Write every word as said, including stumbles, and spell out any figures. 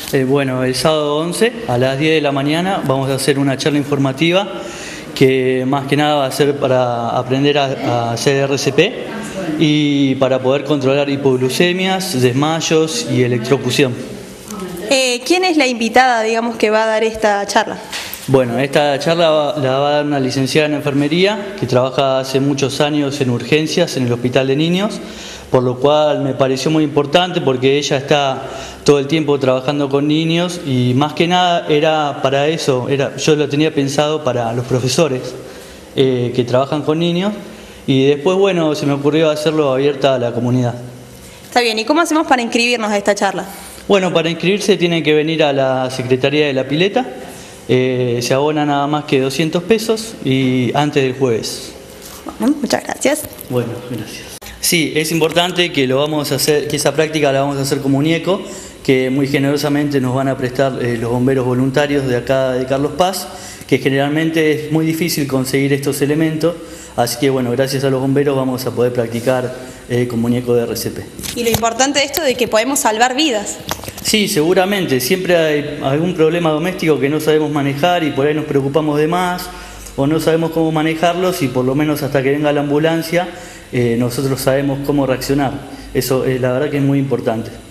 Eh, bueno, el sábado once a las diez de la mañana vamos a hacer una charla informativa que más que nada va a ser para aprender a, a hacer R C P y para poder controlar hipoglucemias, desmayos y electrocución. Eh, ¿Quién es la invitada, digamos, que va a dar esta charla? Bueno, esta charla va, la va a dar una licenciada en enfermería que trabaja hace muchos años en urgencias en el Hospital de Niños, por lo cual me pareció muy importante porque ella está todo el tiempo trabajando con niños y más que nada era para eso, era, yo lo tenía pensado para los profesores eh, que trabajan con niños y después, bueno, se me ocurrió hacerlo abierta a la comunidad. Está bien, ¿y cómo hacemos para inscribirnos a esta charla? Bueno, para inscribirse tienen que venir a la Secretaría de la Pileta. Eh, se abona nada más que doscientos pesos y antes del jueves. Bueno, muchas gracias. Bueno, gracias. Sí, es importante que lo vamos a hacer, que esa práctica la vamos a hacer como muñeco, que muy generosamente nos van a prestar eh, los bomberos voluntarios de acá de Carlos Paz, que generalmente es muy difícil conseguir estos elementos, así que bueno, gracias a los bomberos vamos a poder practicar eh, con muñeco de R C P. Y lo importante de esto de que podemos salvar vidas. Sí, seguramente. Siempre hay algún problema doméstico que no sabemos manejar y por ahí nos preocupamos de más o no sabemos cómo manejarlos y por lo menos hasta que venga la ambulancia eh, nosotros sabemos cómo reaccionar. Eso eh, la verdad que es muy importante.